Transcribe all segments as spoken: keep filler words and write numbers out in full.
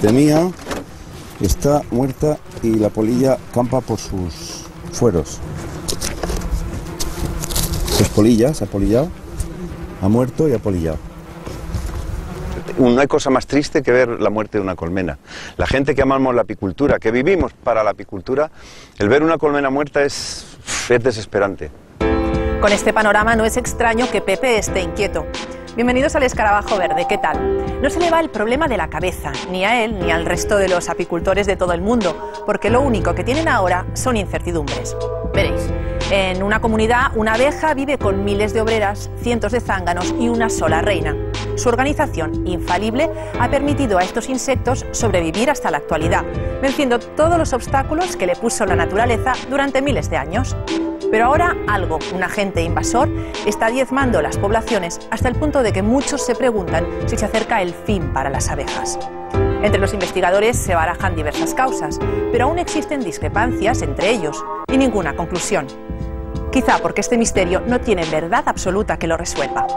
Artemia está muerta y la polilla campa por sus fueros. Pues polilla, se ha polillado, ha muerto y ha polillado. No hay cosa más triste que ver la muerte de una colmena. La gente que amamos la apicultura, que vivimos para la apicultura, el ver una colmena muerta es, es desesperante. Con este panorama no es extraño que Pepe esté inquieto. Bienvenidos al Escarabajo Verde, ¿qué tal? No se le va el problema de la cabeza, ni a él ni al resto de los apicultores de todo el mundo, porque lo único que tienen ahora son incertidumbres. Veréis, en una comunidad una abeja vive con miles de obreras, cientos de zánganos y una sola reina. Su organización, infalible, ha permitido a estos insectos sobrevivir hasta la actualidad, venciendo todos los obstáculos que le puso la naturaleza durante miles de años. Pero ahora algo, un agente invasor, está diezmando las poblaciones hasta el punto de que muchos se preguntan si se acerca el fin para las abejas. Entre los investigadores se barajan diversas causas, pero aún existen discrepancias entre ellos y ninguna conclusión. Quizá porque este misterio no tiene verdad absoluta que lo resuelva.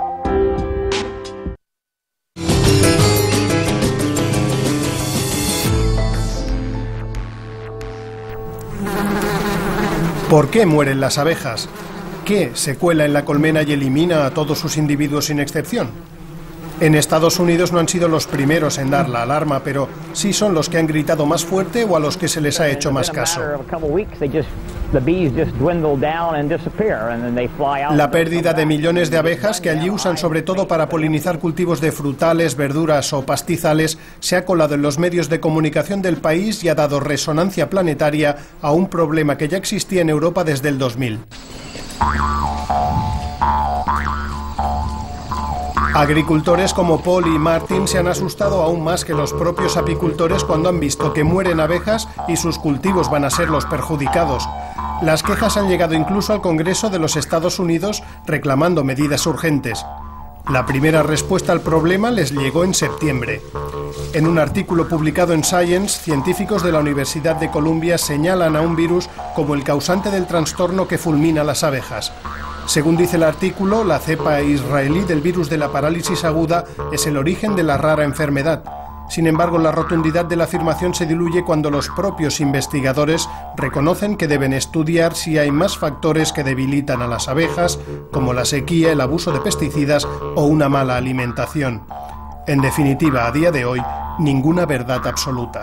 ¿Por qué mueren las abejas? ¿Qué se cuela en la colmena y elimina a todos sus individuos sin excepción? En Estados Unidos no han sido los primeros en dar la alarma, pero sí son los que han gritado más fuerte o a los que se les ha hecho más caso. La pérdida de millones de abejas que allí usan sobre todo para polinizar cultivos de frutales, verduras o pastizales se ha colado en los medios de comunicación del país y ha dado resonancia planetaria a un problema que ya existía en Europa desde el dos mil. Agricultores como Paul y Martin se han asustado aún más que los propios apicultores cuando han visto que mueren abejas y sus cultivos van a ser los perjudicados. Las quejas han llegado incluso al Congreso de los Estados Unidos reclamando medidas urgentes. La primera respuesta al problema les llegó en septiembre. En un artículo publicado en Science, científicos de la Universidad de Columbia señalan a un virus como el causante del trastorno que fulmina las abejas. Según dice el artículo, la cepa israelí del virus de la parálisis aguda es el origen de la rara enfermedad. Sin embargo, la rotundidad de la afirmación se diluye cuando los propios investigadores reconocen que deben estudiar si hay más factores que debilitan a las abejas, como la sequía, el abuso de pesticidas o una mala alimentación. En definitiva, a día de hoy, ninguna verdad absoluta.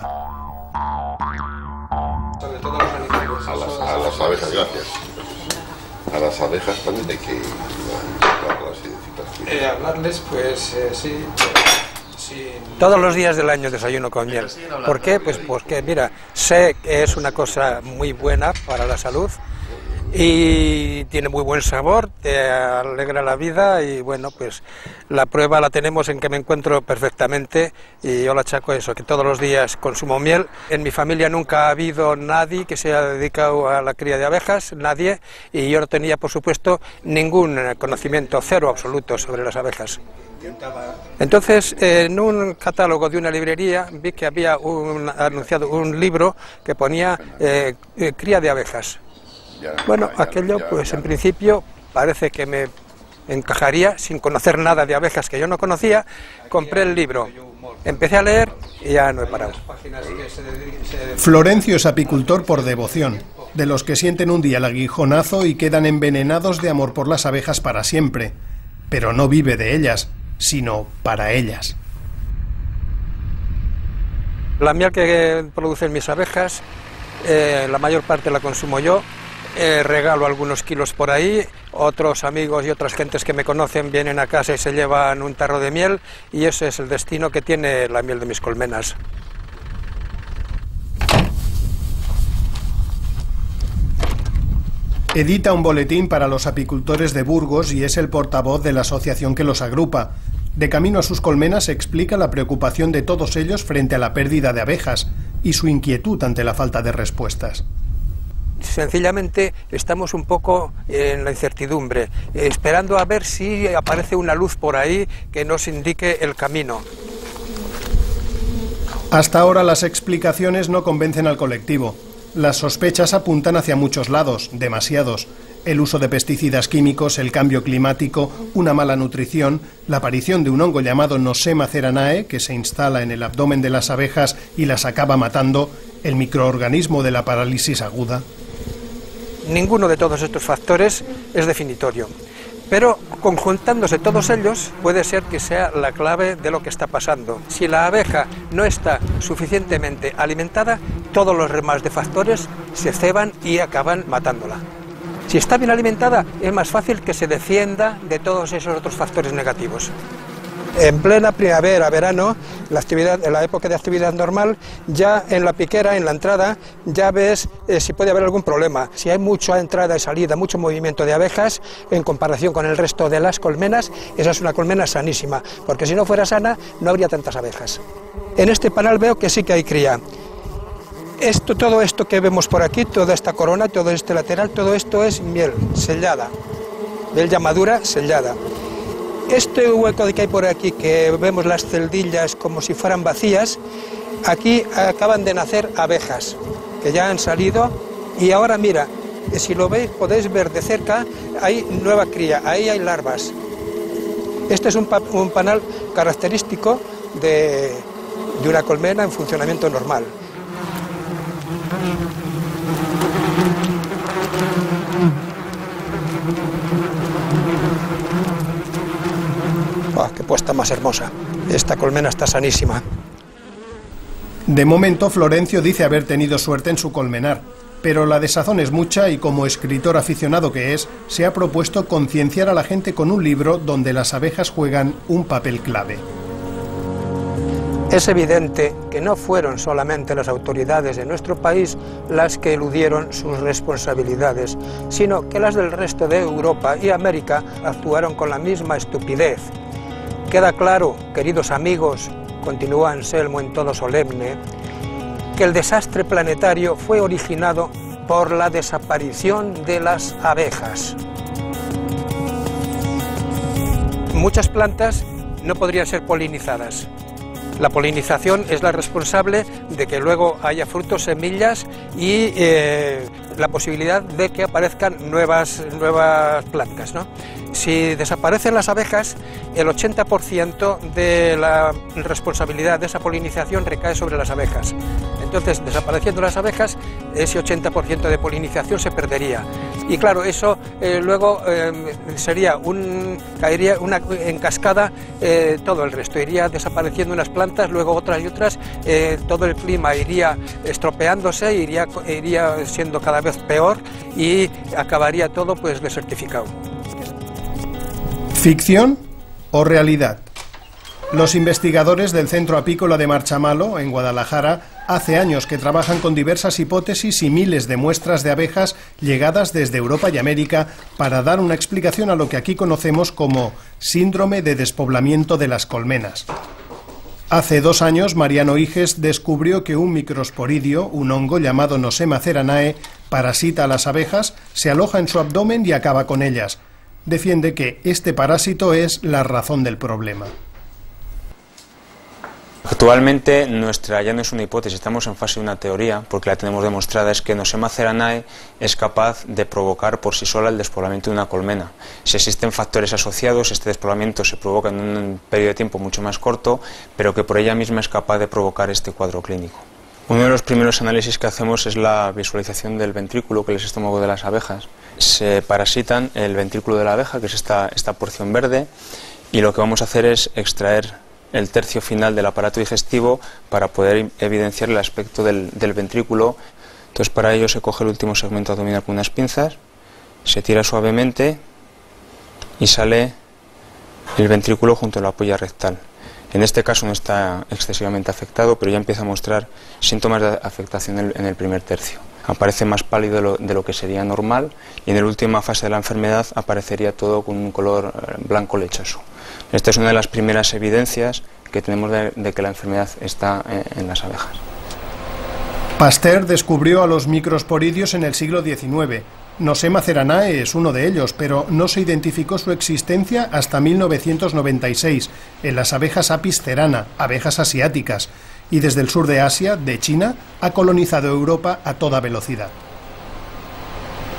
A las, a las abejas, gracias. A las abejas también hay que hablarlas y eh, hablarles, pues eh, sí, sí. Todos los días del año desayuno con miel. ¿Por qué? Pues porque, mira, sé que es una cosa muy buena para la salud y tiene muy buen sabor, te alegra la vida y bueno, pues la prueba la tenemos en que me encuentro perfectamente y yo la achaco a eso, que todos los días consumo miel. En mi familia nunca ha habido nadie que se haya dedicado a la cría de abejas, nadie, y yo no tenía, por supuesto, ningún conocimiento, cero absoluto sobre las abejas. Entonces, en un catálogo de una librería vi que había un, anunciado un libro que ponía eh, eh, cría de abejas. Bueno, aquello pues en principio parece que me encajaría, sin conocer nada de abejas que yo no conocía. Compré el libro, empecé a leer y ya no he parado. Florencio es apicultor por devoción, de los que sienten un día el aguijonazo y quedan envenenados de amor por las abejas para siempre, pero no vive de ellas, sino para ellas. La miel que producen mis abejas, eh, la mayor parte la consumo yo. Eh, regalo algunos kilos por ahí, otros amigos y otras gentes que me conocen vienen a casa y se llevan un tarro de miel y ese es el destino que tiene la miel de mis colmenas. Edita un boletín para los apicultores de Burgos y es el portavoz de la asociación que los agrupa. De camino a sus colmenas explica la preocupación de todos ellos frente a la pérdida de abejas y su inquietud ante la falta de respuestas. Sencillamente estamos un poco en la incertidumbre, esperando a ver si aparece una luz por ahí que nos indique el camino. Hasta ahora las explicaciones no convencen al colectivo. Las sospechas apuntan hacia muchos lados, demasiados. El uso de pesticidas químicos, el cambio climático, una mala nutrición, la aparición de un hongo llamado Nosema ceranae, que se instala en el abdomen de las abejas y las acaba matando, el microorganismo de la parálisis aguda. Ninguno de todos estos factores es definitorio, pero conjuntándose todos ellos puede ser que sea la clave de lo que está pasando. Si la abeja no está suficientemente alimentada, todos los demás de factores se ceban y acaban matándola. Si está bien alimentada, es más fácil que se defienda de todos esos otros factores negativos. En plena primavera, verano, la actividad, en la época de actividad normal, ya en la piquera, en la entrada, ya ves eh, si puede haber algún problema. Si hay mucha entrada y salida, mucho movimiento de abejas, en comparación con el resto de las colmenas, esa es una colmena sanísima, porque si no fuera sana, no habría tantas abejas. En este panal veo que sí que hay cría. Esto, todo esto que vemos por aquí, toda esta corona, todo este lateral, todo esto es miel sellada, miel ya madura sellada. Este hueco que hay por aquí, que vemos las celdillas como si fueran vacías, aquí acaban de nacer abejas, que ya han salido, y ahora mira, si lo veis, podéis ver de cerca, hay nueva cría, ahí hay larvas. Este es un, pa un panal característico de, de una colmena en funcionamiento normal. ¡Oh, qué puesta más hermosa! Esta colmena está sanísima. De momento, Florencio dice haber tenido suerte en su colmenar, pero la desazón es mucha y como escritor aficionado que es, se ha propuesto concienciar a la gente con un libro donde las abejas juegan un papel clave. Es evidente que no fueron solamente las autoridades de nuestro país las que eludieron sus responsabilidades, sino que las del resto de Europa y América actuaron con la misma estupidez. Queda claro, queridos amigos, continúa Anselmo en tono solemne, que el desastre planetario fue originado por la desaparición de las abejas. Muchas plantas no podrían ser polinizadas. La polinización es la responsable de que luego haya frutos, semillas y eh, la posibilidad de que aparezcan nuevas, nuevas plantas, ¿no? Si desaparecen las abejas, el ochenta por ciento de la responsabilidad de esa polinización recae sobre las abejas. Entonces, desapareciendo las abejas, ese ochenta por ciento de polinización se perdería. Y claro, eso eh, luego eh, sería un, caería una, en cascada eh, todo el resto. Iría desapareciendo unas plantas, luego otras y otras, eh, todo el clima iría estropeándose, iría, iría siendo cada vez peor y acabaría todo pues desertificado. ¿Ficción o realidad? Los investigadores del Centro Apícola de Marchamalo, en Guadalajara, hace años que trabajan con diversas hipótesis y miles de muestras de abejas llegadas desde Europa y América para dar una explicación a lo que aquí conocemos como síndrome de despoblamiento de las colmenas. Hace dos años, Mariano Iges descubrió que un microsporidio, un hongo llamado Nosema ceranae, parasita a las abejas, se aloja en su abdomen y acaba con ellas. Defiende que este parásito es la razón del problema. Actualmente nuestra ya no es una hipótesis, estamos en fase de una teoría, porque la tenemos demostrada, es que Nosema ceranae es capaz de provocar por sí sola el despoblamiento de una colmena. Si existen factores asociados, este despoblamiento se provoca en un periodo de tiempo mucho más corto, pero que por ella misma es capaz de provocar este cuadro clínico. Uno de los primeros análisis que hacemos es la visualización del ventrículo, que es el estómago de las abejas. Se parasitan el ventrículo de la abeja, que es esta, esta porción verde, y lo que vamos a hacer es extraer el tercio final del aparato digestivo para poder evidenciar el aspecto del, del ventrículo. Entonces, para ello se coge el último segmento abdominal con unas pinzas, se tira suavemente y sale el ventrículo junto a la polla rectal. En este caso no está excesivamente afectado, pero ya empieza a mostrar síntomas de afectación en el, en el primer tercio. Aparece más pálido de lo, de lo que sería normal y en la última fase de la enfermedad aparecería todo con un color blanco lechoso. Esta es una de las primeras evidencias que tenemos de, de que la enfermedad está en, en las abejas. Pasteur descubrió a los microsporidios en el siglo diecinueve. Nosema ceranae es uno de ellos, pero no se identificó su existencia hasta mil novecientos noventa y seis, en las abejas Apis cerana, abejas asiáticas, y desde el sur de Asia, de China, ha colonizado Europa a toda velocidad.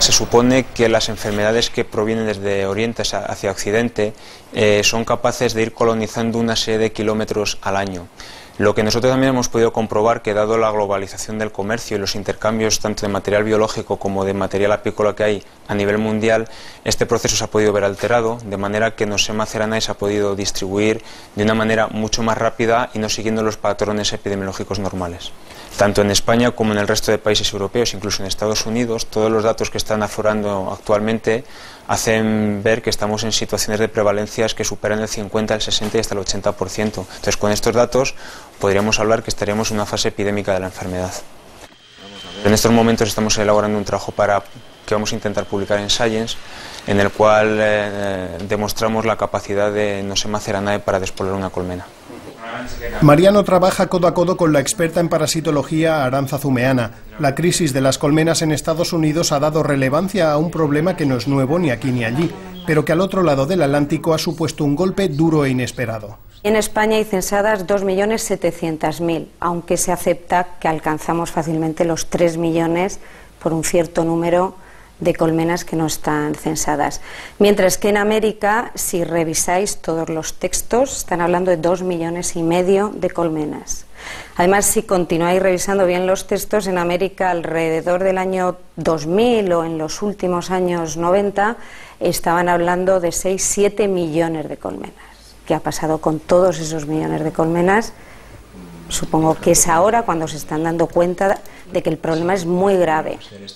Se supone que las enfermedades que provienen desde Oriente hacia Occidente eh, son capaces de ir colonizando una serie de kilómetros al año. Lo que nosotros también hemos podido comprobar, que dado la globalización del comercio y los intercambios tanto de material biológico como de material apícola que hay a nivel mundial, este proceso se ha podido ver alterado, de manera que Nosema ceranae se ha podido distribuir de una manera mucho más rápida y no siguiendo los patrones epidemiológicos normales. Tanto en España como en el resto de países europeos, incluso en Estados Unidos, todos los datos que están aflorando actualmente hacen ver que estamos en situaciones de prevalencias que superan el cincuenta, el sesenta y hasta el ochenta por ciento. Entonces, con estos datos podríamos hablar que estaríamos en una fase epidémica de la enfermedad. En estos momentos estamos elaborando un trabajo para, que vamos a intentar publicar en Science, en el cual eh, demostramos la capacidad de Nosema ceranae para despoblar una colmena. Mariano trabaja codo a codo con la experta en parasitología Aranza Zumeana. La crisis de las colmenas en Estados Unidos ha dado relevancia a un problema que no es nuevo ni aquí ni allí, pero que al otro lado del Atlántico ha supuesto un golpe duro e inesperado. En España hay censadas dos millones setecientos mil, aunque se acepta que alcanzamos fácilmente los tres millones por un cierto número de colmenas que no están censadas. Mientras que en América, si revisáis todos los textos, están hablando de dos millones y medio de colmenas. Además, si continuáis revisando bien los textos, en América alrededor del año dos mil o en los últimos años noventa estaban hablando de seis a siete millones de colmenas. ¿Qué ha pasado con todos esos millones de colmenas? Supongo que es ahora cuando se están dando cuenta de que el problema es muy grave.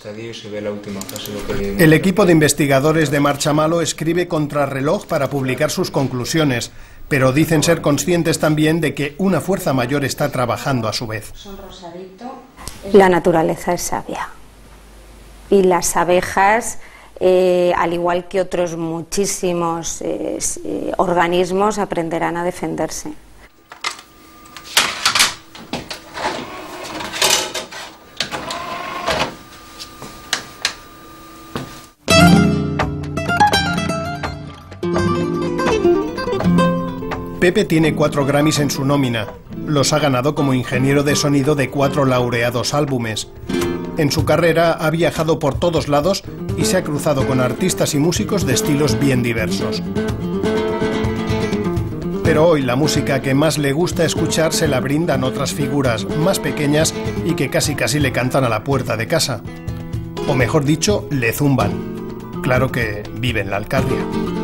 El equipo de investigadores de Marchamalo escribe contrarreloj para publicar sus conclusiones, pero dicen ser conscientes también de que una fuerza mayor está trabajando a su vez. La naturaleza es sabia y las abejas, eh, al igual que otros muchísimos eh, eh, organismos, aprenderán a defenderse. Pepe tiene cuatro Grammys en su nómina. Los ha ganado como ingeniero de sonido de cuatro laureados álbumes. En su carrera ha viajado por todos lados y se ha cruzado con artistas y músicos de estilos bien diversos. Pero hoy la música que más le gusta escuchar se la brindan otras figuras más pequeñas y que casi casi le cantan a la puerta de casa. O mejor dicho, le zumban. Claro que vive en la Alcarria.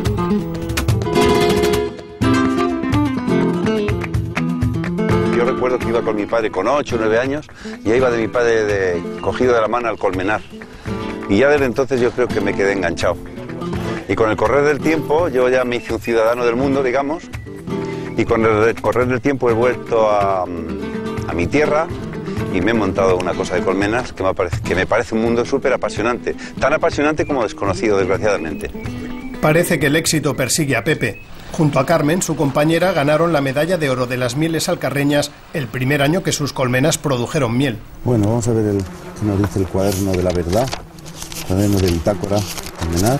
Yo recuerdo que iba con mi padre con ocho o nueve años y ahí iba de mi padre de, cogido de la mano al colmenar. Y ya desde entonces yo creo que me quedé enganchado. Y con el correr del tiempo yo ya me hice un ciudadano del mundo, digamos, y con el correr del tiempo he vuelto a, a mi tierra y me he montado una cosa de colmenas que me parece, que me parece un mundo súper apasionante, tan apasionante como desconocido, desgraciadamente. Parece que el éxito persigue a Pepe. Junto a Carmen, su compañera, ganaron la medalla de oro de las mieles alcarreñas el primer año que sus colmenas produjeron miel. Bueno, vamos a ver el que nos dice el cuaderno de la verdad, el cuaderno de bitácora colmenar.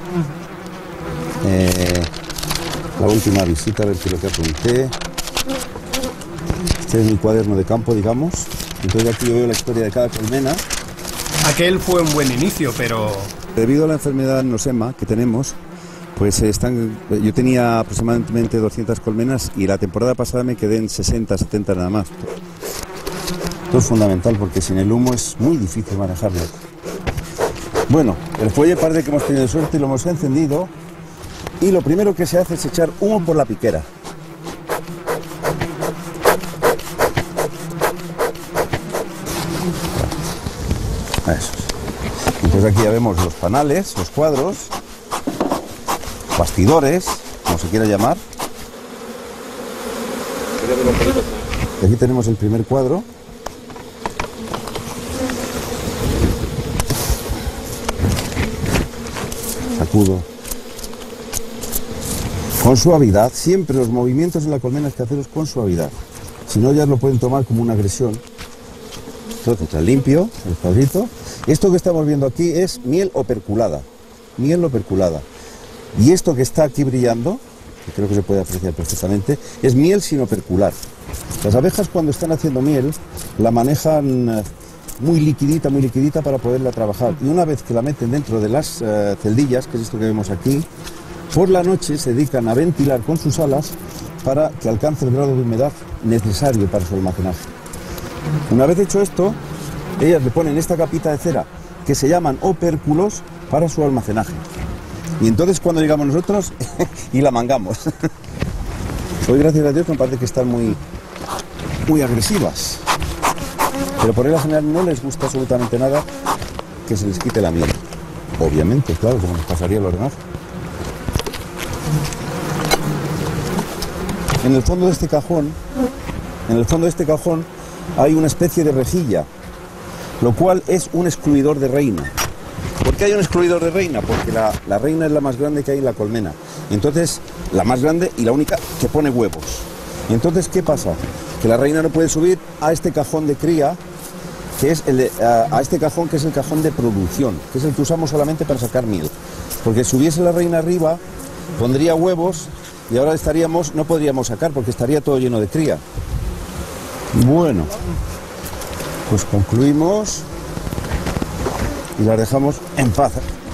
Eh, la última visita, a ver qué es lo que apunté. Este es mi cuaderno de campo, digamos. Entonces aquí yo veo la historia de cada colmena. Aquel fue un buen inicio, pero... Debido a la enfermedad Nosema que tenemos, pues están, yo tenía aproximadamente doscientas colmenas y la temporada pasada me quedé en sesenta, setenta nada más. Esto es fundamental porque sin el humo es muy difícil manejarlo. Bueno, el fuelle parece que hemos tenido suerte y lo hemos encendido y lo primero que se hace es echar humo por la piquera. Eso. Entonces aquí ya vemos los panales, los cuadros, bastidores, como se quiera llamar. Y aquí tenemos el primer cuadro. Sacudo. Con suavidad, siempre los movimientos en la colmena hay que hacerlos con suavidad. Si no, ya lo pueden tomar como una agresión. Entonces, el limpio, el cuadrito. Esto que estamos viendo aquí es miel operculada. Miel operculada. Y esto que está aquí brillando, que creo que se puede apreciar perfectamente, es miel sin opercular. Las abejas cuando están haciendo miel la manejan muy liquidita, muy liquidita para poderla trabajar. Y una vez que la meten dentro de las uh, celdillas, que es esto que vemos aquí, por la noche se dedican a ventilar con sus alas para que alcance el grado de humedad necesario para su almacenaje. Una vez hecho esto, ellas le ponen esta capita de cera que se llaman opérculos para su almacenaje. Y entonces cuando llegamos nosotros y la mangamos. Hoy gracias a Dios me parece que están muy, muy agresivas. Pero por regla general no les gusta absolutamente nada que se les quite la miel. Obviamente, claro, como nos pasaría a los demás. En el fondo de este cajón, en el fondo de este cajón hay una especie de rejilla, lo cual es un excluidor de reina. ¿Por qué hay un excluidor de reina? Porque la, la reina es la más grande que hay en la colmena. Entonces, la más grande y la única que pone huevos. Y entonces, ¿qué pasa? Que la reina no puede subir a este cajón de cría, que es el de, a, a este cajón que es el cajón de producción, que es el que usamos solamente para sacar miel. Porque si subiese la reina arriba, pondría huevos y ahora estaríamos, no podríamos sacar porque estaría todo lleno de cría. Bueno, pues concluimos y las dejamos en paz.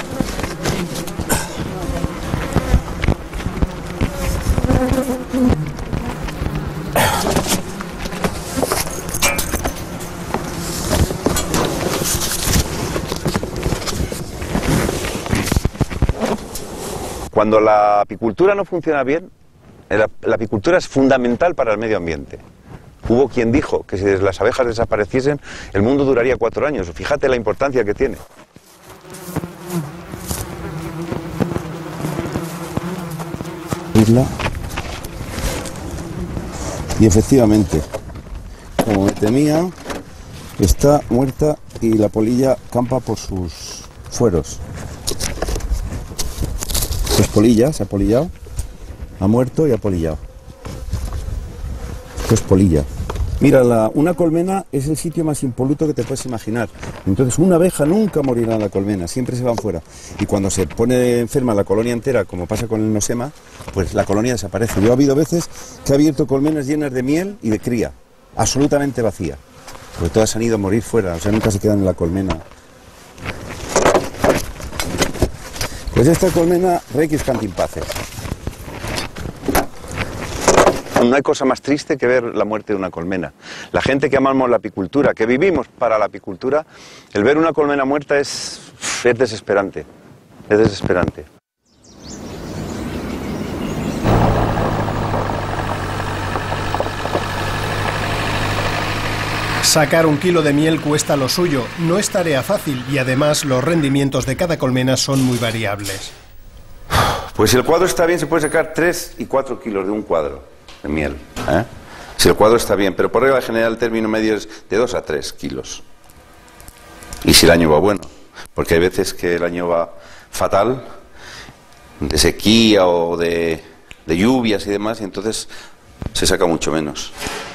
Cuando la apicultura no funciona bien, la, la apicultura es fundamental para el medio ambiente. Hubo quien dijo que si las abejas desapareciesen, el mundo duraría cuatro años. Fíjate la importancia que tiene. Isla. Y efectivamente, como me temía, está muerta y la polilla campa por sus fueros. Pues polilla, se ha polillado, ha muerto y ha polillado. Esto es polilla. Mira, la, una colmena es el sitio más impoluto que te puedes imaginar. Entonces una abeja nunca morirá en la colmena, siempre se van fuera. Y cuando se pone enferma la colonia entera, como pasa con el nosema, pues la colonia desaparece. Yo ha habido veces que he abierto colmenas llenas de miel y de cría, absolutamente vacía. Porque todas han ido a morir fuera, o sea, nunca se quedan en la colmena. Pues esta colmena, Requis cantimpaces. No hay cosa más triste que ver la muerte de una colmena. La gente que amamos la apicultura, que vivimos para la apicultura, el ver una colmena muerta es, es desesperante. Es desesperante. Sacar un kilo de miel cuesta lo suyo, no es tarea fácil y además los rendimientos de cada colmena son muy variables. Pues si el cuadro está bien se puede sacar tres y cuatro kilos de un cuadro de miel, ¿eh? Si el cuadro está bien, pero por regla general el término medio es de dos a tres kilos. Y si el año va bueno, porque hay veces que el año va fatal, de sequía o de, de lluvias y demás, y entonces se saca mucho menos.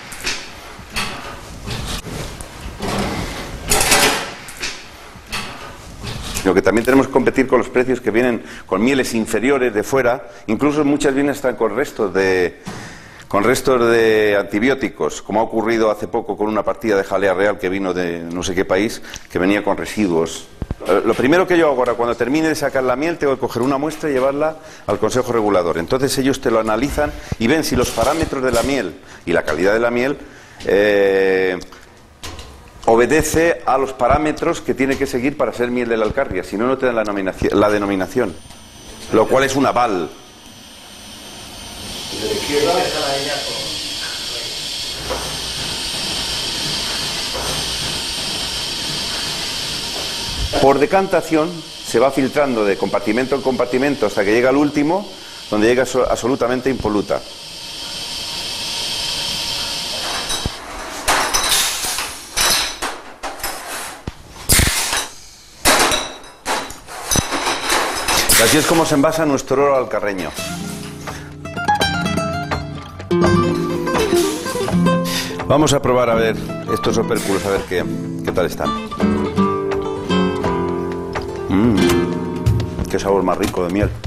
Lo que también tenemos que competir con los precios que vienen con mieles inferiores de fuera, incluso muchas vienen están con restos de con restos de antibióticos, como ha ocurrido hace poco con una partida de jalea real que vino de no sé qué país, que venía con residuos. Lo primero que yo hago ahora, cuando termine de sacar la miel, tengo que coger una muestra y llevarla al Consejo Regulador. Entonces ellos te lo analizan y ven si los parámetros de la miel y la calidad de la miel eh, obedece a los parámetros que tiene que seguir para ser miel de la Alcarria, si no, no te dan la, nominación, la denominación, lo cual es un aval. Por decantación se va filtrando de compartimento en compartimento hasta que llega al último, donde llega absolutamente impoluta. Y así es como se envasa nuestro oro alcarreño. Vamos a probar a ver estos opérculos, a ver qué, qué tal están. Mmm, qué sabor más rico de miel.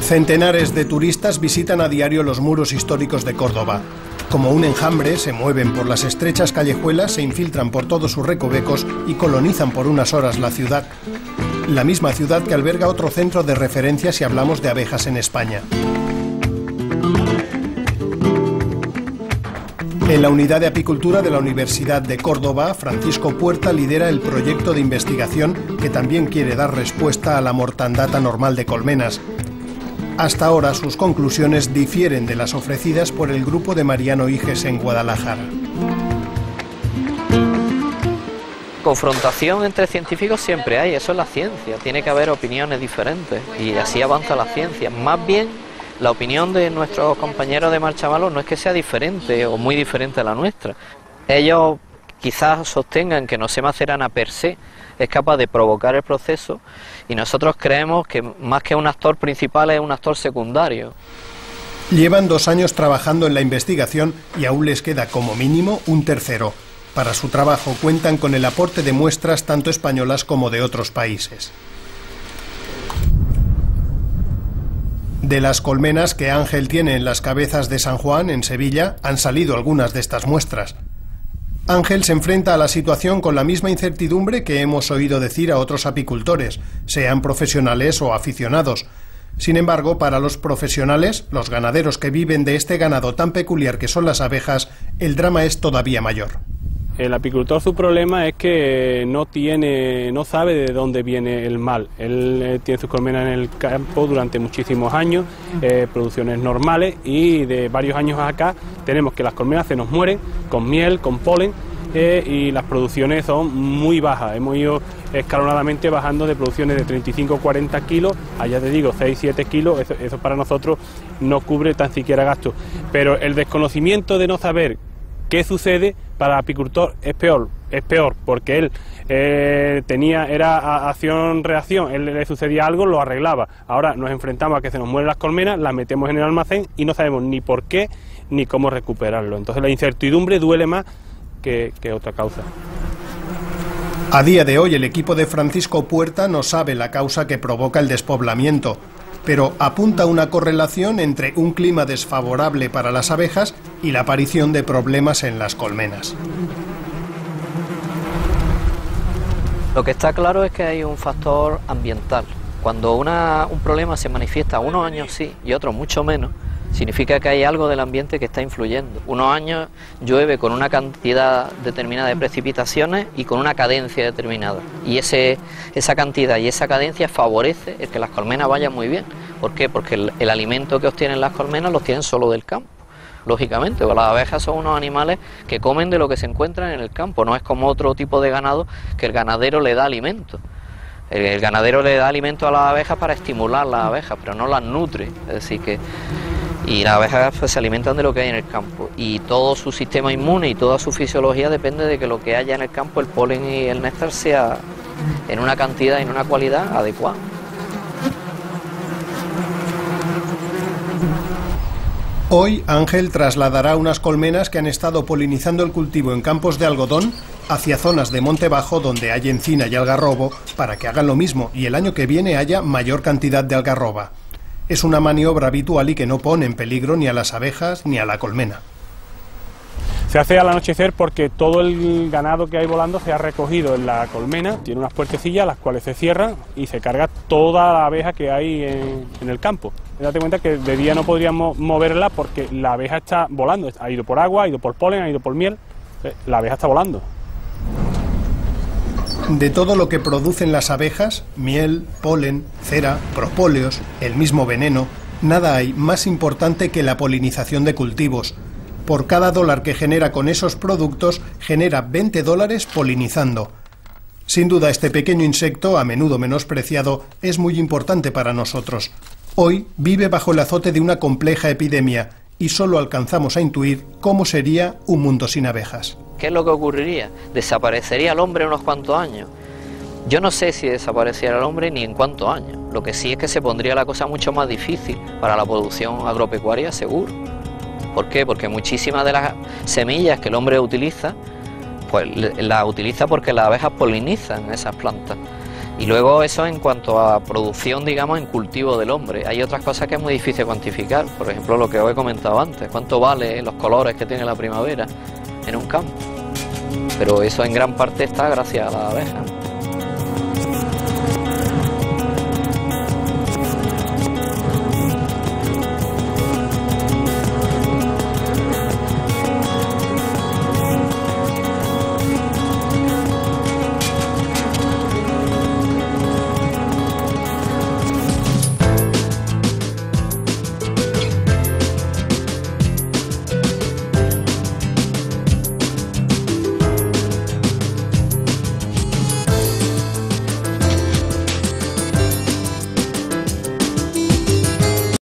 Centenares de turistas visitan a diario los muros históricos de Córdoba. Como un enjambre, se mueven por las estrechas callejuelas, se infiltran por todos sus recovecos y colonizan por unas horas la ciudad. La misma ciudad que alberga otro centro de referencia si hablamos de abejas en España. En la Unidad de Apicultura de la Universidad de Córdoba, Francisco Puerta lidera el proyecto de investigación que también quiere dar respuesta a la mortandad anormal de colmenas. Hasta ahora sus conclusiones difieren de las ofrecidas por el grupo de Mariano Iges en Guadalajara. Confrontación entre científicos siempre hay, eso es la ciencia, tiene que haber opiniones diferentes y así avanza la ciencia. Más bien, la opinión de nuestros compañeros de Marchamalos no es que sea diferente o muy diferente a la nuestra. Ellos quizás sostengan que Nosema cerana per se es capaz de provocar el proceso y nosotros creemos que más que un actor principal es un actor secundario. Llevan dos años trabajando en la investigación y aún les queda como mínimo un tercero. Para su trabajo cuentan con el aporte de muestras tanto españolas como de otros países. De las colmenas que Ángel tiene en las Cabezas de San Juan, en Sevilla, han salido algunas de estas muestras. Ángel se enfrenta a la situación con la misma incertidumbre que hemos oído decir a otros apicultores, sean profesionales o aficionados. Sin embargo, para los profesionales, los ganaderos que viven de este ganado tan peculiar que son las abejas, el drama es todavía mayor. El apicultor, su problema es que no tiene, no sabe de dónde viene el mal. Él eh, tiene sus colmenas en el campo durante muchísimos años, eh, producciones normales, y de varios años acá tenemos que las colmenas se nos mueren con miel, con polen, eh, y las producciones son muy bajas. Hemos ido escalonadamente bajando de producciones de treinta y cinco a cuarenta kilos, allá te digo seis a siete kilos, eso, eso para nosotros no cubre tan siquiera gastos. Pero el desconocimiento de no saber ¿qué sucede? Para el apicultor es peor, es peor porque él eh, tenía, era acción-reacción, él le sucedía algo, lo arreglaba. Ahora nos enfrentamos a que se nos mueren las colmenas, las metemos en el almacén y no sabemos ni por qué ni cómo recuperarlo. Entonces la incertidumbre duele más que, que otra causa. A día de hoy el equipo de Francisco Puerta no sabe la causa que provoca el despoblamiento, pero apunta una correlación entre un clima desfavorable para las abejas y la aparición de problemas en las colmenas. Lo que está claro es que hay un factor ambiental. Cuando una, un problema se manifiesta unos años sí y otros mucho menos, significa que hay algo del ambiente que está influyendo. Unos años llueve con una cantidad determinada de precipitaciones y con una cadencia determinada. Y ese, esa cantidad y esa cadencia favorece el que las colmenas vayan muy bien. ¿Por qué? Porque el, el alimento que obtienen las colmenas los tienen solo del campo. Lógicamente, porque las abejas son unos animales que comen de lo que se encuentran en el campo. No es como otro tipo de ganado que el ganadero le da alimento. El, el ganadero le da alimento a las abejas para estimular las abejas, pero no las nutre. Es decir que... Y las abejas pues, se alimentan de lo que hay en el campo y todo su sistema inmune y toda su fisiología depende de que lo que haya en el campo, el polen y el néctar, sea en una cantidad y en una cualidad adecuada. Hoy Ángel trasladará unas colmenas que han estado polinizando el cultivo en campos de algodón hacia zonas de monte bajo donde hay encina y algarrobo para que hagan lo mismo y el año que viene haya mayor cantidad de algarroba. Es una maniobra habitual y que no pone en peligro ni a las abejas ni a la colmena. Se hace al anochecer porque todo el ganado que hay volando se ha recogido en la colmena, tiene unas puertecillas las cuales se cierran y se carga toda la abeja que hay en, en el campo. Date cuenta que de día no podríamos moverla porque la abeja está volando, ha ido por agua, ha ido por polen, ha ido por miel, la abeja está volando. De todo lo que producen las abejas, miel, polen, cera, propóleos, el mismo veneno, nada hay más importante que la polinización de cultivos. Por cada dólar que genera con esos productos, genera veinte dólares polinizando. Sin duda, este pequeño insecto, a menudo menospreciado, es muy importante para nosotros. Hoy vive bajo el azote de una compleja epidemia y solo alcanzamos a intuir cómo sería un mundo sin abejas. ¿Qué es lo que ocurriría? ¿Desaparecería el hombre en unos cuantos años? Yo no sé si desapareciera el hombre ni en cuántos años. Lo que sí es que se pondría la cosa mucho más difícil para la producción agropecuaria, seguro. ¿Por qué? Porque muchísimas de las semillas que el hombre utiliza, pues las utiliza porque las abejas polinizan esas plantas. Y luego eso en cuanto a producción, digamos, en cultivo del hombre. Hay otras cosas que es muy difícil cuantificar, por ejemplo lo que os he comentado antes, cuánto vale los colores que tiene la primavera en un campo. Pero eso en gran parte está gracias a las abejas.